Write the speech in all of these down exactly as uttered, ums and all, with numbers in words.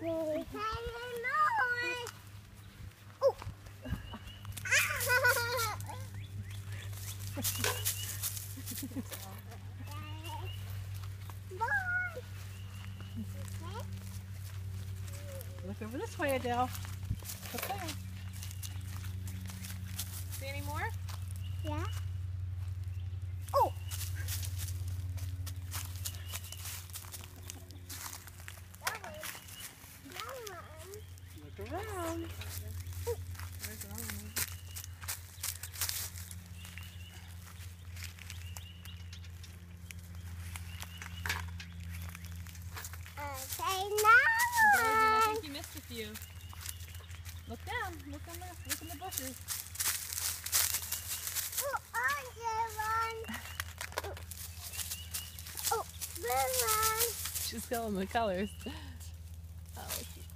Look over this way, Adele. Look there. See any more? Yeah. Oh. Look around. There's another one. Okay, Adele, now I think you missed a few. Look down. Look in the look in the bushes. Oh, orange one. Oh, blue one. She's filling the colors. Oh, cute.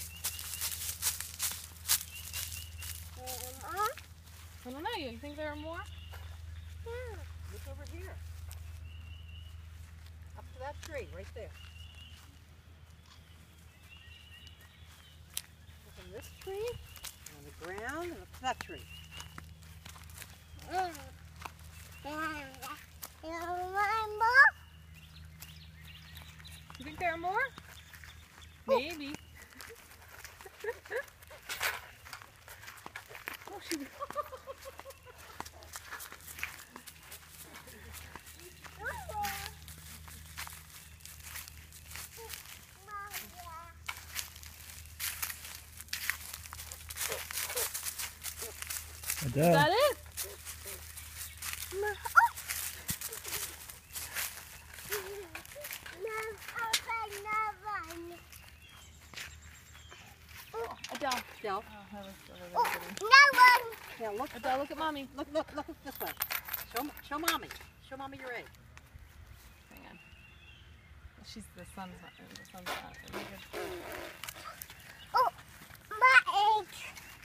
Mama? I don't know. You think there are more? Yeah. Look over here. Up to that tree, right there. Look in this tree, on the ground, and up to that tree. Mm. You want more? You think there are more? Maybe. Oh, she. Adele. Is that it? Adele. Adele. Oh, that was so good. No one. Yeah, look. Adele, look at mommy. Look, look, look this way. Show, show mommy. Show mommy your egg. Hang on. She's the sun's not. The sun's not. Really good. Oh, my egg.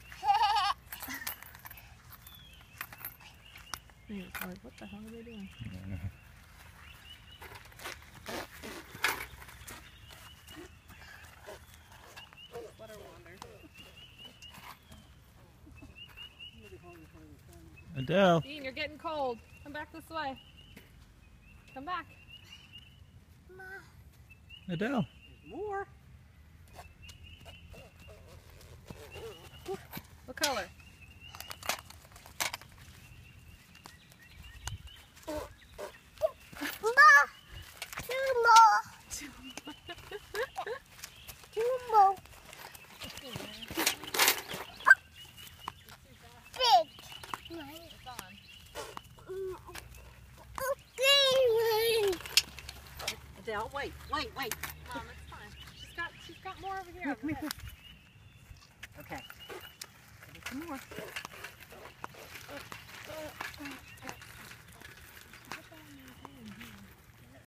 Like, what the hell are they doing? Let her wander. Adele. Dean, you're getting cold. Come back this way. Come back. Adele. There's more. What color? Adele, wait, wait, wait. Mom, it's fine. She's got, she's got more over here. Come here. Okay. Some more.